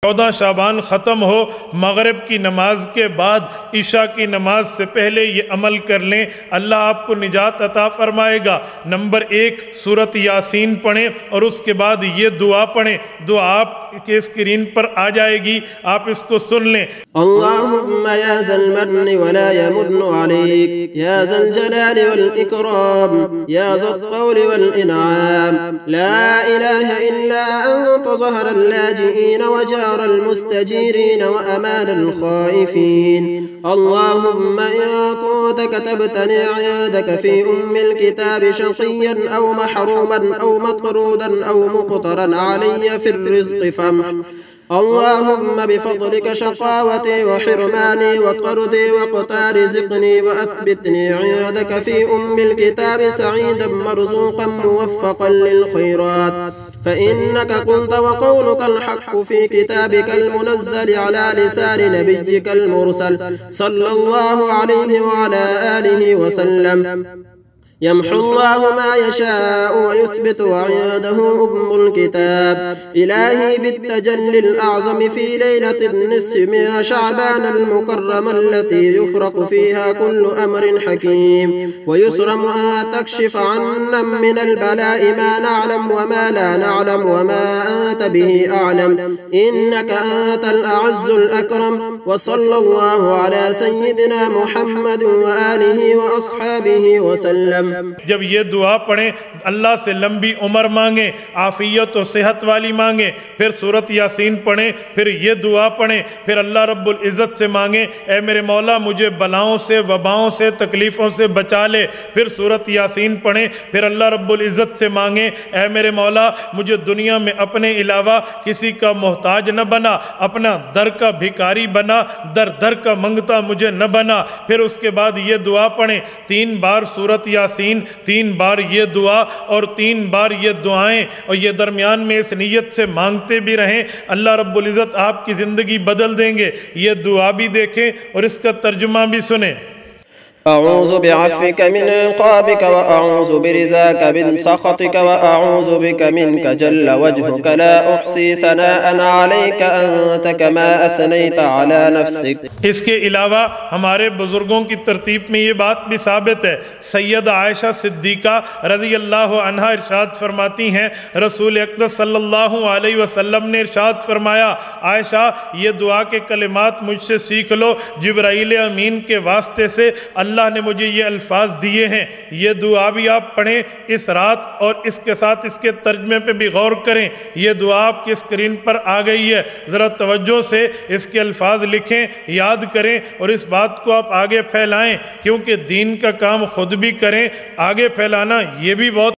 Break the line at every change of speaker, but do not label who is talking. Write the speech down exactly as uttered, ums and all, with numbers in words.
چودہ شعبان ختم ہو، مغرب کی نماز کے بعد عشاء کی نماز سے پہلے یہ عمل کر لیں، اللہ آپ کو نجات عطا فرمائے گا۔ نمبر ایک، سورۃ یاسین پڑھیں اور اس کے بعد یہ دعا پڑھیں، دعا آپ کے اسکرین پر آ جائے گی، آپ اس کو سن لیں۔
اللہم یا ذا المن ولا يمن عليك يا ذا الجلال والإكرام يا ذا الطول والإنعام لا إله إلا أنت ظهر اللاجئين وجار المستجيرين وأمان الخائفين اللهم إن كنت كتبتني عندك في أم الكتاب شقيا أو محروما أو مطرودا أو مقترا علي في الرزق فامح اللهم بفضلك شقاوتي وحرماني وطردي وقتا رزقني وأثبتني عندك في أم الكتاب سعيدا مرزوقا موفقا للخيرات فإنك قلت وقولك الحق في كتابك المنزل على لسان نبيك المرسل صلى الله عليه وعلى آله وسلم يمحو الله ما يشاء ويثبت وعنده أم الكتاب إلهي بالتجلي الأعظم في ليلة النصف من شعبان المكرم التي يفرق فيها كل أمر حكيم ويسرم أن تكشف عنا من البلاء ما نعلم وما لا نعلم وما أنت به أعلم إنك أنت الأعز الأكرم وصلى الله على سيدنا محمد وآله وأصحابه وسلم۔
جب یہ دعا پڑھیں اللہ سے لمبی عمر مانگیں، عافیت و صحت والی مانگیں، پھر سورۃ یاسین پڑھیں، پھر یہ دعا پڑھیں، پھر اللہ رب العزت سے مانگیں اے میرے مولا مجھے بلاؤں سے، وباؤں سے، تکلیفوں سے بچا لے، پھر سورۃ یاسین پڑھیں، پھر اللہ رب العزت سے مانگیں اے میرے مولا مجھے دنیا میں اپنے علاوہ کسی کا محتاج نہ بنا، اپنا در کا بھکاری بنا، در در کا منگتا مجھے نہ بنا۔ پھر اس کے بعد یہ دعا پڑھیں، تین بار سورۃ یاسین، تین بار یہ دعا اور تین بار یہ دعائیں، اور یہ درمیان میں اس نیت سے مانگتے بھی رہیں، اللہ رب العزت آپ کی زندگی بدل دیں گے۔ یہ دعا بھی دیکھیں اور اس کا ترجمہ بھی سنیں۔
أعوذ بعفوك من عقابك وأعوذ برزاك من سخطك وأعوذ بك منك جل وجهك لا أحصي ثناء عليك أنت كما أثنيت على نفسك۔
اس کے علاوہ ہمارے بزرگوں کی ترتیب میں یہ بات بھی ثابت ہے، سیدہ عائشہ صدیقہ رضی اللہ عنہا ارشاد فرماتی ہیں رسول اقدس صلی اللہ علیہ وسلم نے ارشاد فرمایا عائشہ یہ دعا کے کلمات مجھ سے سیکھ لو، جبرائیل امین کے واسطے سے اللہ اللہ نے مجھے یہ الفاظ دیے ہیں، یہ دعا بھی آپ پڑھیں اس رات اور اس کے ساتھ اس کے ترجمے پہ بھی غور کریں۔ یہ دعا آپ کی اسکرین پر آ گئی ہے، ذرا توجہ سے اس کے الفاظ لکھیں، یاد کریں اور اس بات کو آپ آگے پھیلائیں، کیونکہ دین کا کام خود بھی کریں، آگے پھیلانا یہ بھی بہت